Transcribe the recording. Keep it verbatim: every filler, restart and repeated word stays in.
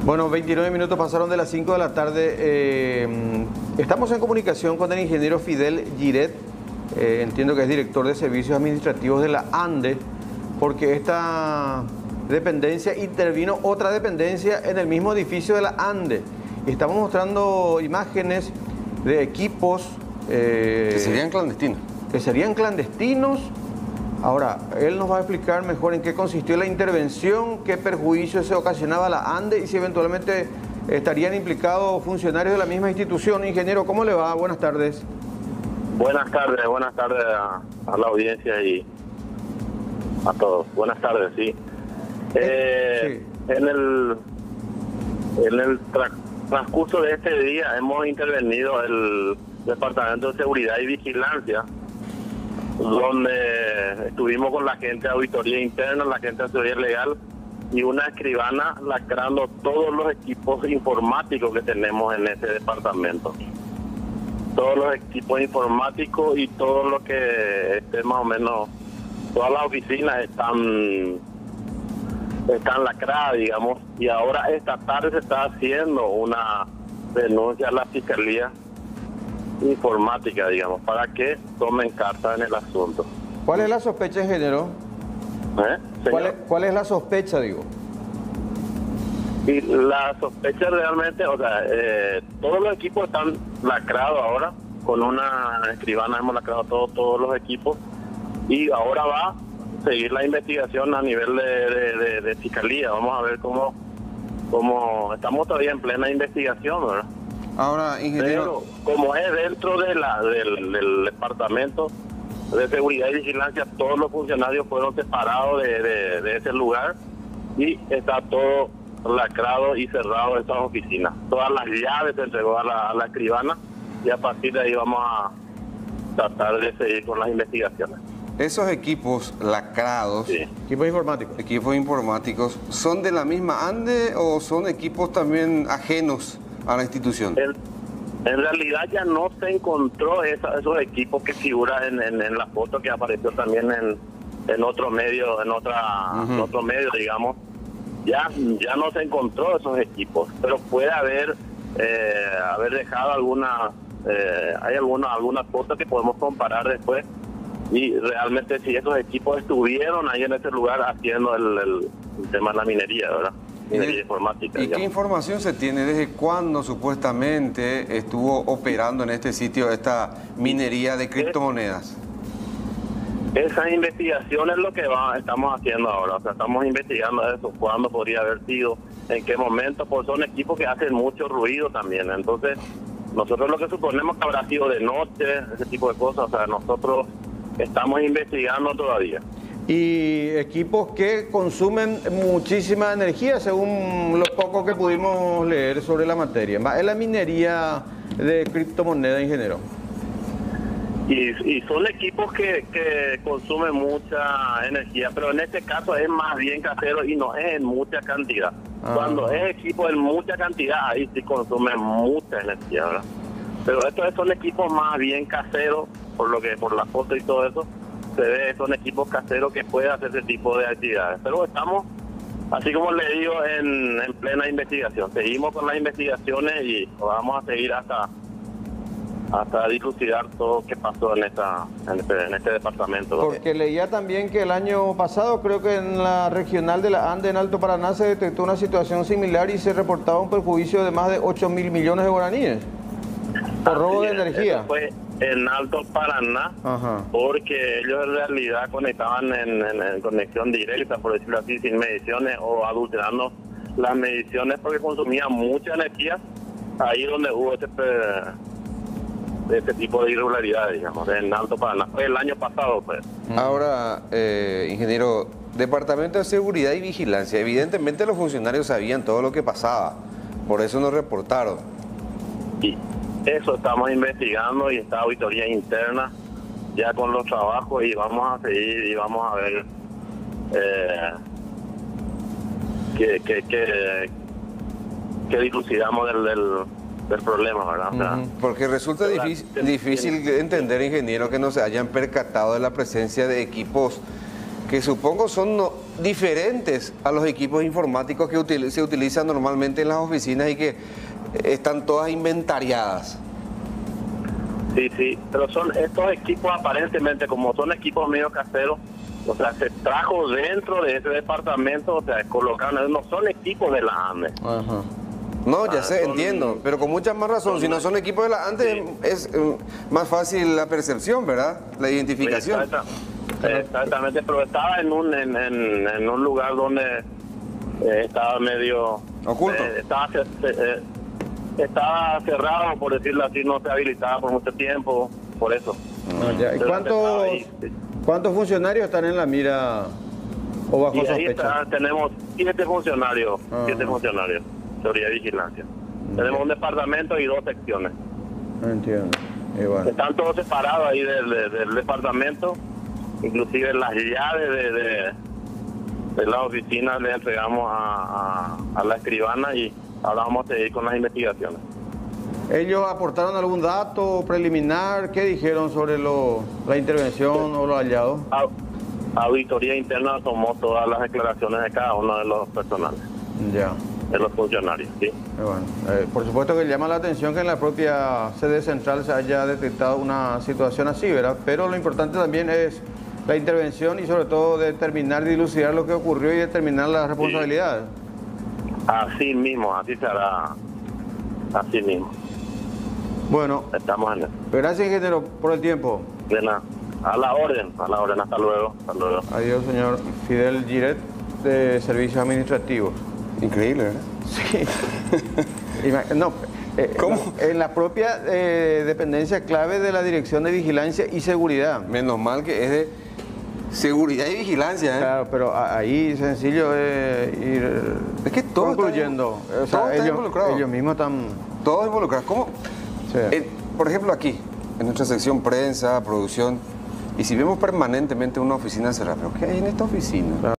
Bueno, veintinueve minutos pasaron de las cinco de la tarde. Eh, estamos en comunicación con el ingeniero Fidel Giret, eh, entiendo que es director de servicios administrativos de la ANDE, porque esta dependencia intervino otra dependencia en el mismo edificio de la ANDE. Estamos mostrando imágenes de equipos eh, que serían clandestinos. Que serían clandestinos. Ahora, él nos va a explicar mejor en qué consistió la intervención, qué perjuicio se ocasionaba a la ANDE y si eventualmente estarían implicados funcionarios de la misma institución. Ingeniero, ¿cómo le va? Buenas tardes. Buenas tardes, buenas tardes a, a la audiencia y a todos. Buenas tardes, sí. Eh, sí. En el, en el tra transcurso de este día hemos intervenido el Departamento de Seguridad y Vigilancia, donde estuvimos con la gente de auditoría interna, la gente de seguridad legal y una escribana lacrando todos los equipos informáticos que tenemos en ese departamento. Todos los equipos informáticos y todo lo que esté más o menos, todas las oficinas están, están lacradas, digamos, y ahora esta tarde se está haciendo una denuncia a la Fiscalía Informática, digamos, para que tomen carta en el asunto. ¿Cuál es la sospecha, ingeniero? ¿Eh? ¿Cuál es, ¿Cuál es la sospecha, digo? Y la sospecha realmente, o sea, eh, todos los equipos están lacrados ahora, con una escribana hemos lacrado todo, todos los equipos, y ahora va a seguir la investigación a nivel de, de, de, de fiscalía. Vamos a ver cómo, cómo estamos todavía en plena investigación, ¿verdad? Ahora, ingeniero... Pero como es dentro de la, del, del departamento de seguridad y vigilancia, todos los funcionarios fueron separados de, de, de ese lugar y está todo lacrado y cerrado estas oficinas. Todas las llaves se entregó a la, a la escribana y a partir de ahí vamos a tratar de seguir con las investigaciones. Esos equipos lacrados, sí. equipos informáticos, equipos informáticos, ¿son de la misma ANDE o son equipos también ajenos a la institución? En, en realidad ya no se encontró esa, esos equipos que figuran en, en, en la foto que apareció también en, en otro medio, en otra, uh-huh. en otro medio, digamos. Ya, ya no se encontró esos equipos, pero puede haber, eh, haber dejado alguna, eh, hay alguna, algunas fotos que podemos comparar después y realmente si esos equipos estuvieron ahí en ese lugar haciendo el, el, el tema de la minería, ¿verdad? Minería informática. ¿Y digamos. ¿Qué información se tiene? ¿Desde cuándo supuestamente estuvo operando en este sitio esta minería de criptomonedas? Esa investigación es lo que va, estamos haciendo ahora. O sea, estamos investigando eso, cuándo podría haber sido, en qué momento, pues son equipos que hacen mucho ruido también. Entonces, nosotros lo que suponemos que habrá sido de noche, ese tipo de cosas. O sea, nosotros estamos investigando todavía. Y equipos que consumen muchísima energía, según lo poco que pudimos leer sobre la materia. Es la minería de criptomonedas, ingeniero. Y, y son equipos que, que consumen mucha energía, pero en este caso es más bien casero y no es en mucha cantidad. Ah. Cuando es equipo en mucha cantidad, ahí sí consume mucha energía, ¿verdad? Pero estos son equipos más bien caseros, por lo que por la foto y todo eso, se ve, son equipos caseros que pueden hacer ese tipo de actividades. Pero estamos, así como le digo, en, en plena investigación. Seguimos con las investigaciones y vamos a seguir hasta... hasta dilucidar todo lo que pasó en, esta, en, este, en este departamento. Porque leía también que el año pasado, creo que en la regional de la ANDE en Alto Paraná se detectó una situación similar y se reportaba un perjuicio de más de ocho mil millones de guaraníes por robo de energía. Eso fue en Alto Paraná. Ajá. Porque ellos en realidad conectaban en, en, en conexión directa, por decirlo así, sin mediciones o adulterando las mediciones porque consumían mucha energía. Ahí donde hubo este... de este tipo de irregularidades, digamos, en Alto Paraná. Fue el año pasado, pues. Ahora, eh, ingeniero, Departamento de Seguridad y Vigilancia, evidentemente los funcionarios sabían todo lo que pasaba, por eso nos reportaron. Y eso estamos investigando y está auditoría interna ya con los trabajos y vamos a seguir y vamos a ver eh, que, que, que, que dilucidamos del... del del problema, ¿verdad? O sea, porque resulta difícil, difícil entender, ingeniero, que no se hayan percatado de la presencia de equipos que supongo son no, diferentes a los equipos informáticos que util- se utilizan normalmente en las oficinas y que están todas inventariadas. Sí, sí, pero son estos equipos aparentemente, como son equipos medio caseros, o sea, se trajo dentro de ese departamento, o sea, colocaron, no son equipos de la ANDE. Ajá. No, ya Ah, sé, son- entiendo, pero con mucha más razón. son- Si no son equipos de la antes, Sí. es eh, más fácil la percepción, ¿verdad? La identificación. Exacta- Exactamente, pero estaba en un en, en, en un lugar donde eh, estaba medio Oculto. eh, estaba ce- ce- eh, estaba cerrado, por decirlo así, no se habilitaba por mucho tiempo, por eso. Ah, ya. ¿Y Entonces, cuántos, estaba ahí, sí. cuántos funcionarios están en la mira o bajo Y ahí sospecha? está, tenemos siete funcionarios, Ah. siete funcionarios, seguridad y vigilancia. Tenemos un departamento y dos secciones. Entiendo. Y bueno. Están todos separados ahí del, del- del departamento, inclusive las llaves de, de, de la oficina le entregamos a, a, a la escribana y ahora vamos a seguir con las investigaciones. ¿Ellos aportaron algún dato preliminar? ¿Qué dijeron sobre lo, la intervención o los hallados? A, auditoría interna tomó todas las declaraciones de cada uno de los personales, Ya. de los funcionarios, ¿sí? Y bueno, eh, por supuesto que llama la atención que en la propia sede central se haya detectado una situación así, ¿verdad? Pero lo importante también es la intervención y sobre todo determinar, dilucidar lo que ocurrió y determinar las responsabilidades. Así mismo, así se hará, así mismo. Bueno, Estamos en eso. gracias ingeniero por el tiempo. De nada. A la orden, a la orden, hasta luego, hasta luego. Adiós, señor Fidel Giret, de Servicios Administrativos. Increíble, ¿verdad? Sí. Ima- no, eh, ¿Cómo? En la propia eh, dependencia clave de la Dirección de Vigilancia y Seguridad. Menos mal que es de seguridad y vigilancia, ¿eh? Claro, pero a- ahí sencillo es ir Es que todo está concluyendo. invo- O sea, todo está ellos, involucrado. ellos mismos están... Todos involucrados. ¿Cómo? Sí. Eh, por ejemplo, aquí, en nuestra sección prensa, producción, y si vemos permanentemente una oficina cerrada, ¿pero qué hay en esta oficina?